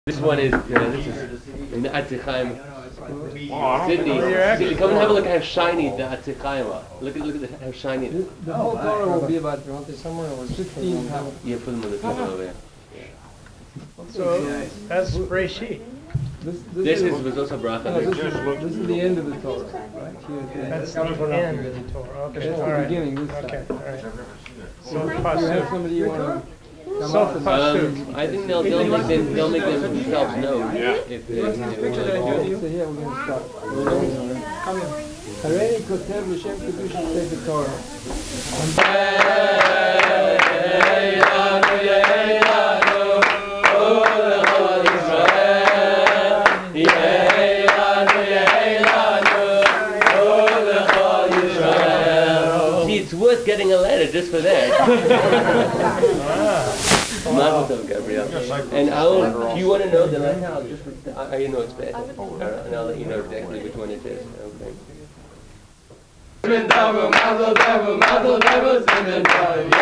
This one is, this is in the Atzichaim. Sydney, come and have a look at how shiny the Atzichaim are. Look at how shiny it is. The whole Torah will be about, you want it somewhere, or 15 pounds. Yeah, put them on the table over there. So that's Breshit. This was also bracha. No, this is the end of the Torah, right? Here, That's the end of the Torah. Okay, That's all the right. beginning, this Okay, side. all right. So You have pasuk. somebody you want to come So up and pasuk. I think they'll make them themselves know if they So here we're going to start. הריני כותב לשם קידוש ספר תורה. See, it's worth getting a letter just for that. Mazel tov, Gabrielle. And do you want to know the letter? I'll just, you know it's bad. And I'll let you know exactly which one it is. Okay.